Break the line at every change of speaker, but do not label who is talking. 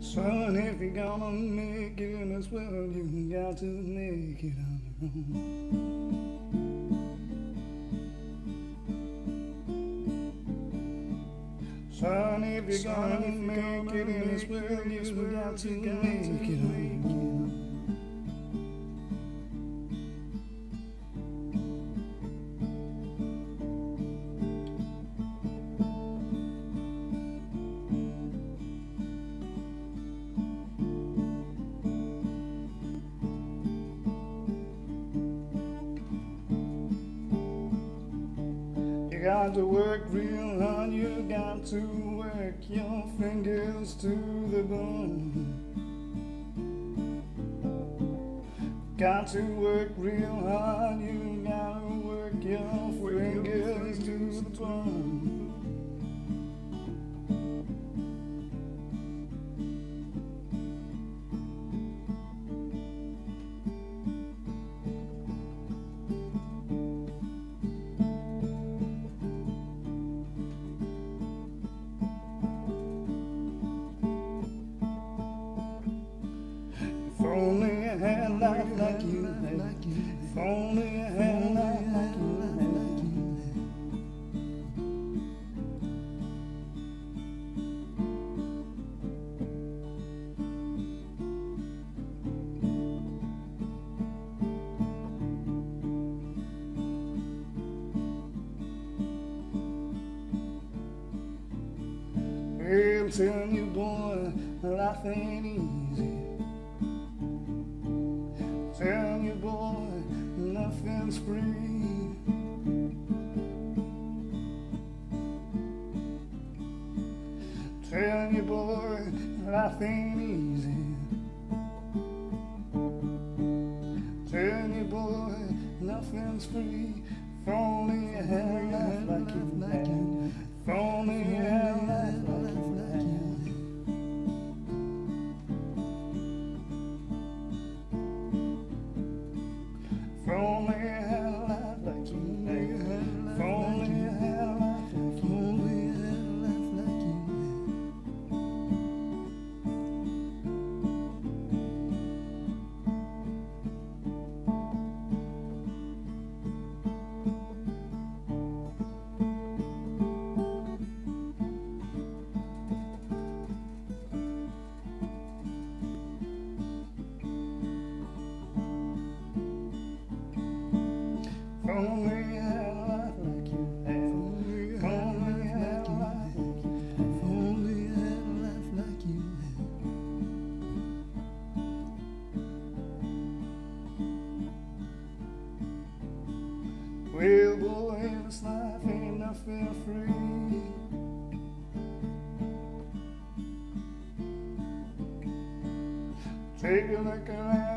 Son, if you're gonna make it in this world, you got to make it on your own. Son, if you're gonna make it in this world, you got to make it on your own. You got to work real hard, you got to work your fingers to the bone. Got to work real hard, you got to work your fingers to the bone. If only I had life like you had. If only I had life like you had. I'm telling you, boy, life ain't easy. Telling you, boy, nothing's free. Telling you, boy, life ain't easy. Telling you, boy, nothing's free. If only I had life like you had. If only I had life like you had. If only I had a life like you had. If only I had a life like you. If only I had a life like you If only I had a life like you had. If only I had a life like you had. If only I had a life like you had. Well, boy, in this life ain't nothing free. Take a look around.